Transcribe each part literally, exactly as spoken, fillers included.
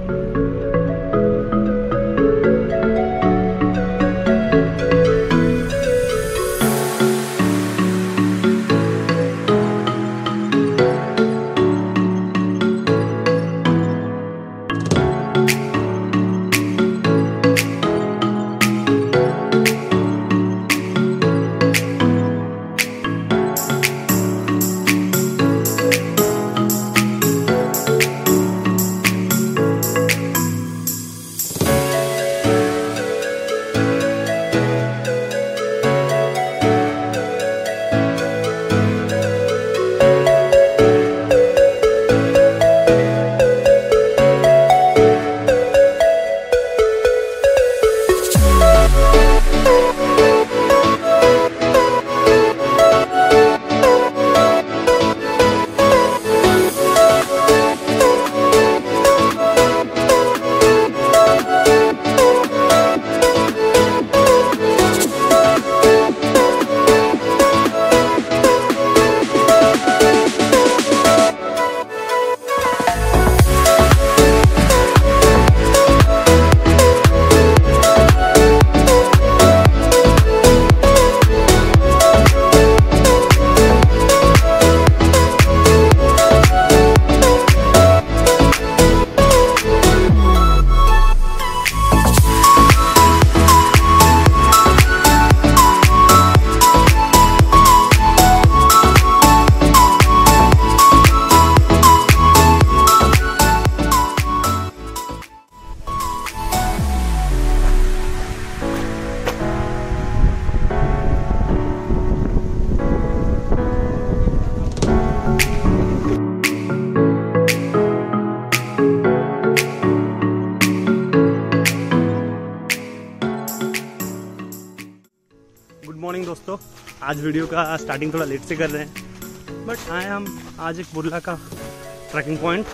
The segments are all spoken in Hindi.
मॉर्निंग दोस्तों, आज वीडियो का स्टार्टिंग थोड़ा लेट से कर रहे हैं, बट आए हम आज एक बुर्ला का ट्रैकिंग पॉइंट।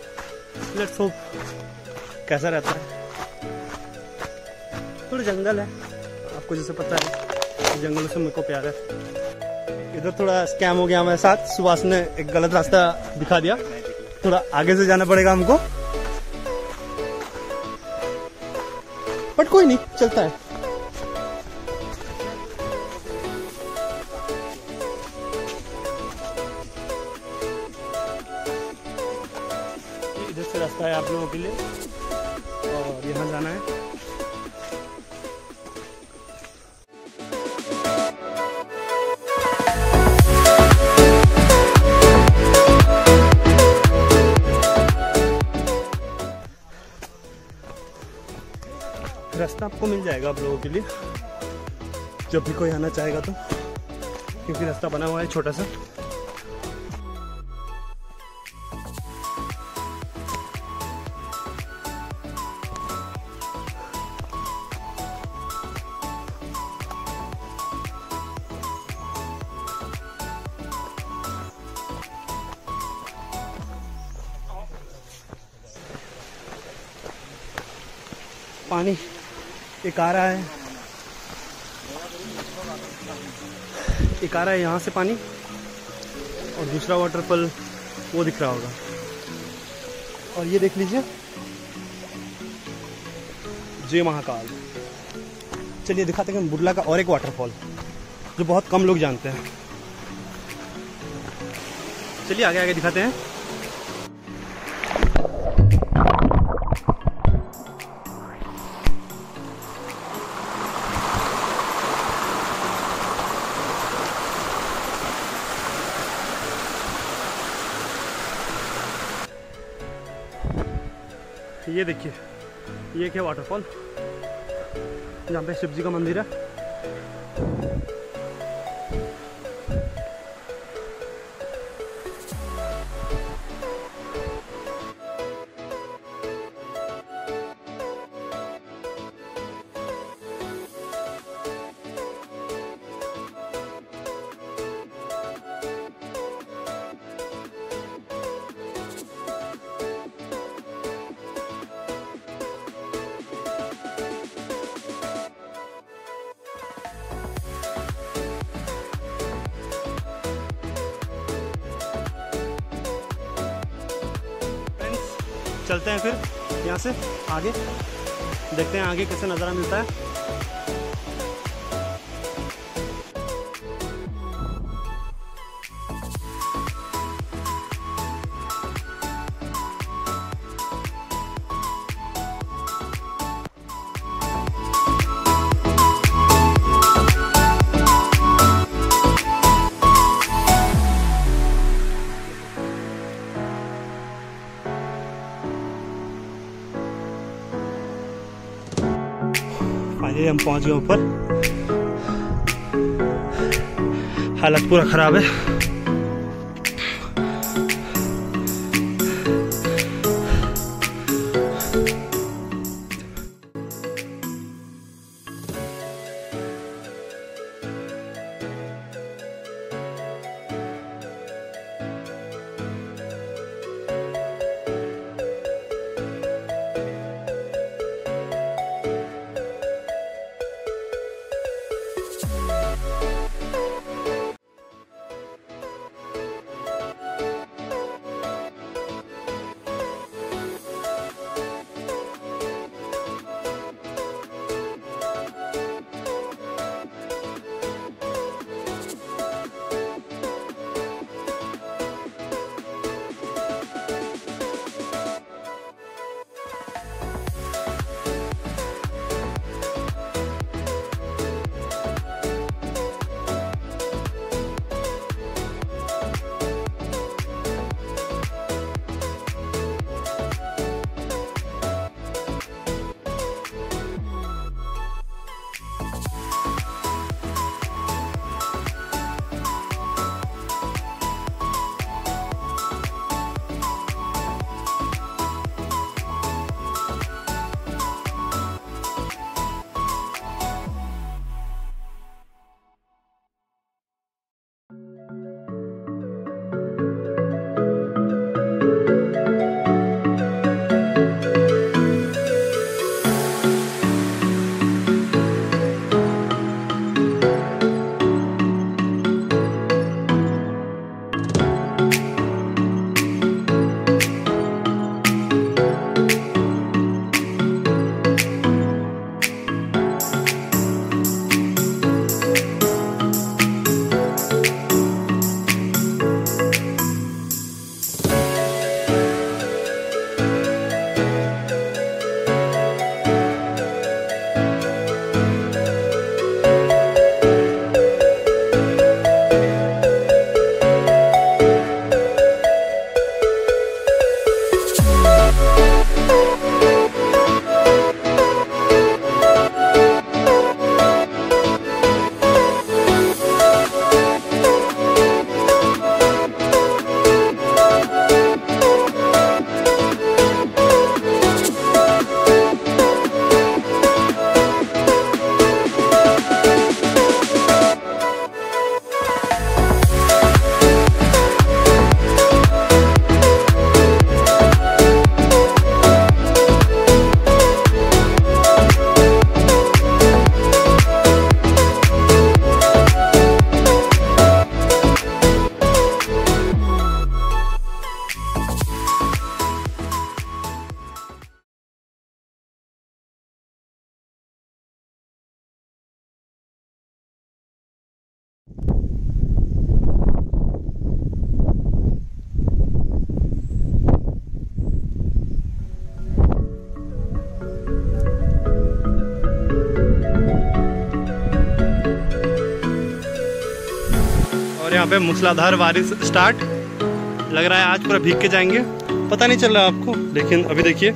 लेट्स होप कैसा रहता है। थोड़ा जंगल है, आपको जैसे पता है जंगलों से मेरे को प्यार है। इधर थोड़ा स्कैम हो गया हमारे साथ, सुभाष ने एक गलत रास्ता दिखा दिया, थोड़ा आगे से जाना पड़ेगा हमको, बट कोई नहीं, चलता है। इधर से रास्ता है आप लोगों के लिए और यहाँ जाना है। रास्ता आपको मिल जाएगा आप लोगों के लिए जब भी कोई आना चाहेगा तो, क्योंकि रास्ता बना हुआ है छोटा सा। पानी एक आ रहा है, एक आ रहा है यहाँ से पानी, और दूसरा वाटरफॉल वो दिख रहा होगा। और ये देख लीजिए, जय महाकाल। चलिए दिखाते हैं बुर्ला का और एक वाटरफॉल जो बहुत कम लोग जानते हैं। चलिए आगे आगे दिखाते हैं। ये देखिए, ये क्या वाटरफॉल, जहाँ पे शिव जी का मंदिर है। चलते हैं फिर यहाँ से आगे, देखते हैं आगे कैसे नज़ारा मिलता है। फाइनली हम पहुंच गए ऊपर। हालत पूरा खराब है। यहाँ पे मूसलाधार बारिश स्टार्ट। लग रहा है आज पूरा भीग के जाएंगे, पता नहीं चल रहा आपको, लेकिन अभी देखिए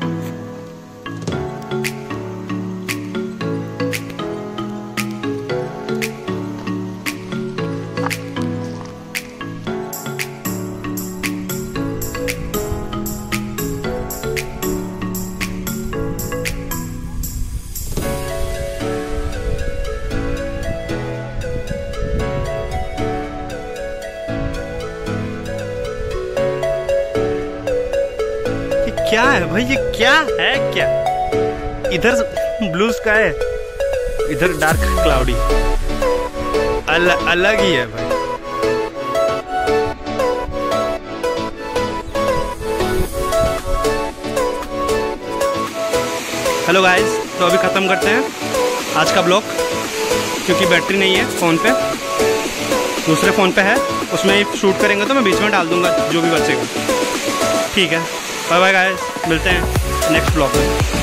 क्या है भाई, ये क्या है, क्या इधर ब्लू स्काई है, इधर डार्क क्लाउडी, अल, अलग ही है भाई। हेलो गाइस, तो अभी ख़त्म करते हैं आज का ब्लॉग, क्योंकि बैटरी नहीं है फ़ोन पे, दूसरे फ़ोन पे है, उसमें शूट करेंगे तो मैं बीच में डाल दूंगा जो भी बचेगा। ठीक है, बाय बाय गाइस, मिलते हैं नेक्स्ट ब्लॉग में।